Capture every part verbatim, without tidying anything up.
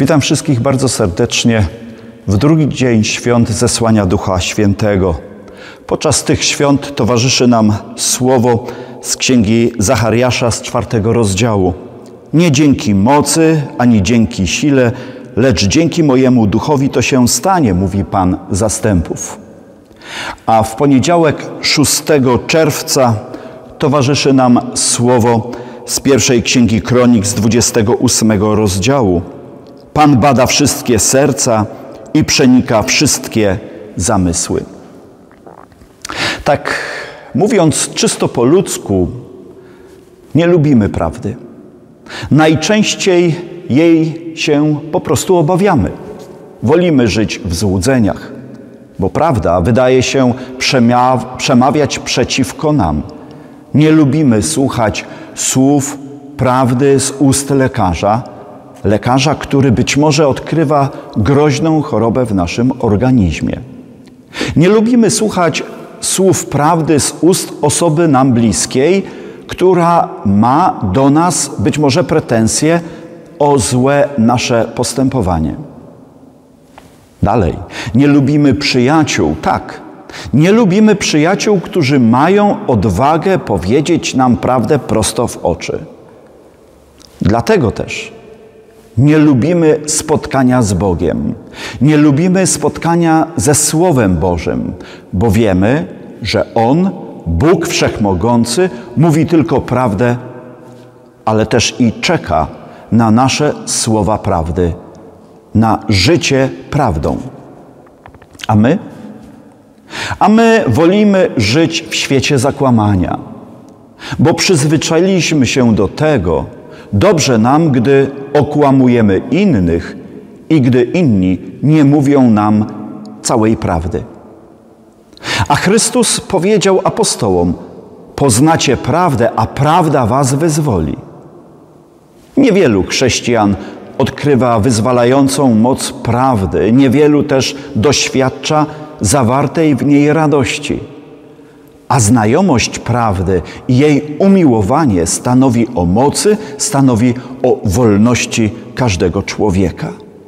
Witam wszystkich bardzo serdecznie w drugi dzień świąt zesłania Ducha Świętego. Podczas tych świąt towarzyszy nam słowo z księgi Zachariasza z czwartego rozdziału. Nie dzięki mocy, ani dzięki sile, lecz dzięki mojemu duchowi to się stanie, mówi Pan zastępów. A w poniedziałek szóstego czerwca towarzyszy nam słowo z pierwszej księgi Kronik z dwudziestego ósmego rozdziału. Pan bada wszystkie serca i przenika wszystkie zamysły. Tak mówiąc czysto po ludzku, nie lubimy prawdy. Najczęściej jej się po prostu obawiamy. Wolimy żyć w złudzeniach, bo prawda wydaje się przemawiać przeciwko nam. Nie lubimy słuchać słów prawdy z ust lekarza, lekarza, który być może odkrywa groźną chorobę w naszym organizmie. Nie lubimy słuchać słów prawdy z ust osoby nam bliskiej, która ma do nas być może pretensje o złe nasze postępowanie. Dalej, nie lubimy przyjaciół, tak, nie lubimy przyjaciół, którzy mają odwagę powiedzieć nam prawdę prosto w oczy. Dlatego też nie lubimy spotkania z Bogiem, nie lubimy spotkania ze Słowem Bożym, bo wiemy, że On, Bóg Wszechmogący, mówi tylko prawdę, ale też i czeka na nasze słowa prawdy, na życie prawdą. A my? A my wolimy żyć w świecie zakłamania, bo przyzwyczailiśmy się do tego, dobrze nam, gdy okłamujemy innych i gdy inni nie mówią nam całej prawdy. A Chrystus powiedział apostołom: poznacie prawdę, a prawda was wyzwoli. Niewielu chrześcijan odkrywa wyzwalającą moc prawdy, niewielu też doświadcza zawartej w niej radości. A znajomość prawdy i jej umiłowanie stanowi o mocy, stanowi o wolności każdego człowieka.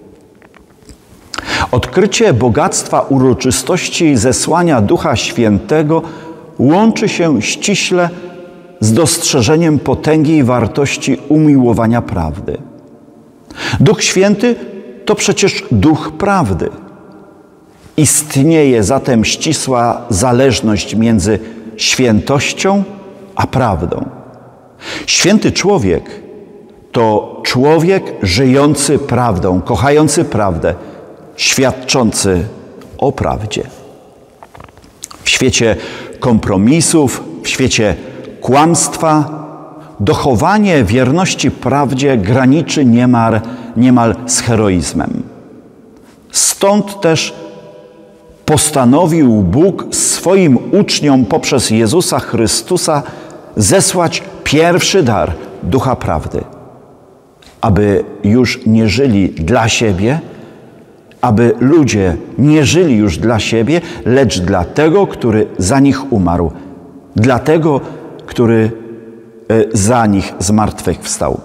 Odkrycie bogactwa uroczystości zesłania Ducha Świętego łączy się ściśle z dostrzeżeniem potęgi i wartości umiłowania prawdy. Duch Święty to przecież Duch prawdy. Istnieje zatem ścisła zależność między świętością a prawdą. Święty człowiek to człowiek żyjący prawdą, kochający prawdę, świadczący o prawdzie. W świecie kompromisów, w świecie kłamstwa, dochowanie wierności prawdzie graniczy niemal, niemal z heroizmem. Stąd też postanowił Bóg swoim uczniom poprzez Jezusa Chrystusa zesłać pierwszy dar Ducha Prawdy, aby już nie żyli dla siebie, aby ludzie nie żyli już dla siebie, lecz dla tego, który za nich umarł, dla tego, który za nich zmartwychwstał.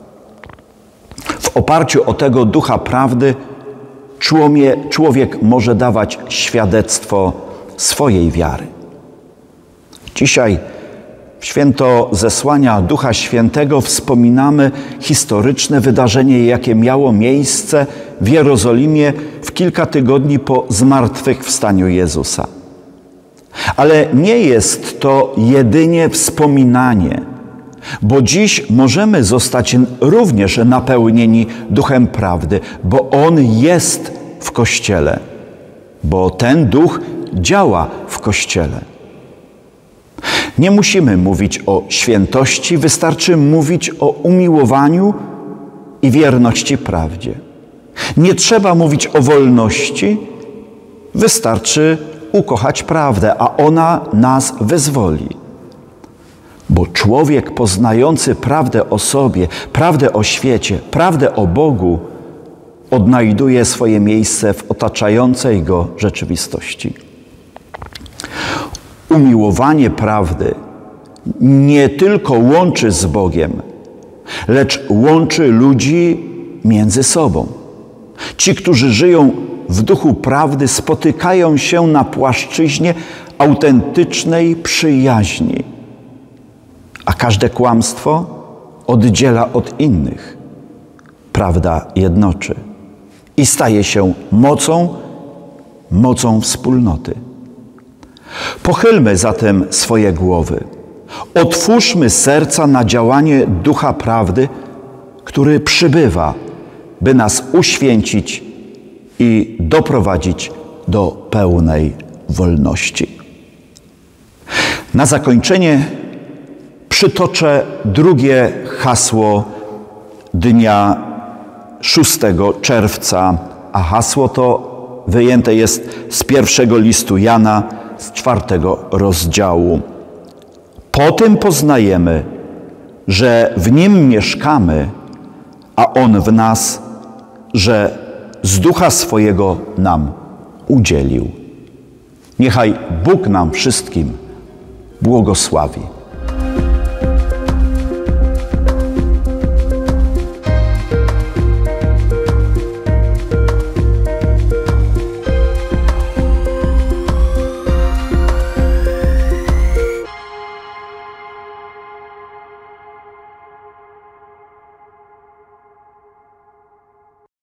W oparciu o tego Ducha Prawdy człowiek może dawać świadectwo swojej wiary. Dzisiaj w święto zesłania Ducha Świętego wspominamy historyczne wydarzenie, jakie miało miejsce w Jerozolimie w kilka tygodni po zmartwychwstaniu Jezusa. Ale nie jest to jedynie wspominanie, bo dziś możemy zostać również napełnieni Duchem Prawdy, bo On jest w Kościele, bo ten Duch działa w Kościele. Nie musimy mówić o świętości, wystarczy mówić o umiłowaniu i wierności prawdzie. Nie trzeba mówić o wolności, wystarczy ukochać prawdę, a ona nas wyzwoli. Bo człowiek poznający prawdę o sobie, prawdę o świecie, prawdę o Bogu, odnajduje swoje miejsce w otaczającej go rzeczywistości. Umiłowanie prawdy nie tylko łączy z Bogiem, lecz łączy ludzi między sobą. Ci, którzy żyją w duchu prawdy, spotykają się na płaszczyźnie autentycznej przyjaźni, a każde kłamstwo oddziela od innych. Prawda jednoczy i staje się mocą, mocą wspólnoty. Pochylmy zatem swoje głowy. Otwórzmy serca na działanie Ducha Prawdy, który przybywa, by nas uświęcić i doprowadzić do pełnej wolności. Na zakończenie przytoczę drugie hasło dnia szóstego czerwca, a hasło to wyjęte jest z pierwszego listu Jana, z czwartego rozdziału. Po tym poznajemy, że w Nim mieszkamy, a On w nas, że z Ducha swojego nam udzielił. Niechaj Bóg nam wszystkim błogosławi.